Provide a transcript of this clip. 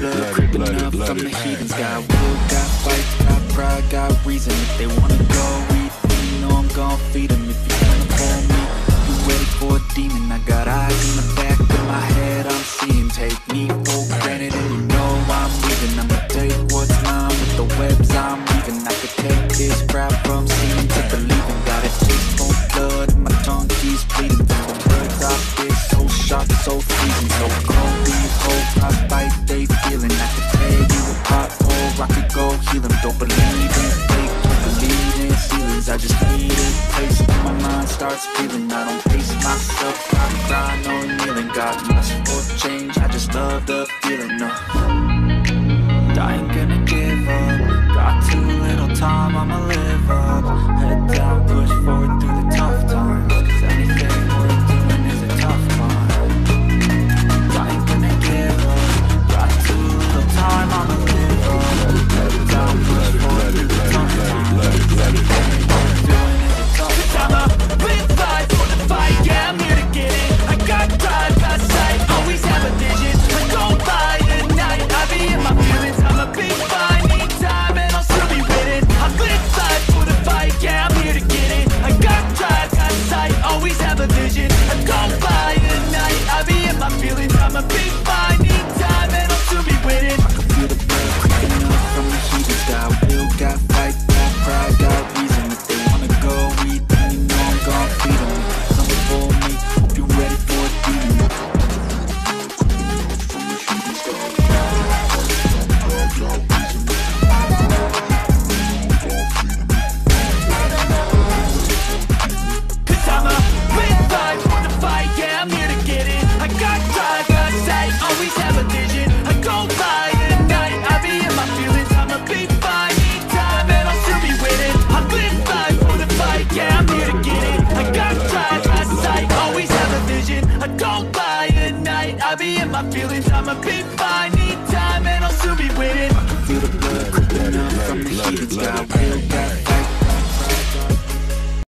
blood creeping up from the heathens. Got will, got fight, got pride, got reason. If they wanna go eat me, you know I'm gon' feed them. If you wanna pull me, you ready for a demon. I got eyes in the back of my head, I'm seeing. Take me for granted and you know I'm leaving. I'ma take what's mine with the webs I'm weaving. I could take this crap from seeing to believing. Got a taste for blood and my tongue keeps bleeding. From the words I spit, so sharp, so freezing. So cold, these hope I fight, they feeling. I could tear you apart or I could go heal them. Don't believe in fake, don't believe in ceilings. I just need a taste and my mind starts feeling. I don't pace myself, I grind on kneeling. Got lust for change, I just love the feeling. I ain't gonna give up. Got too little time, I'ma live up.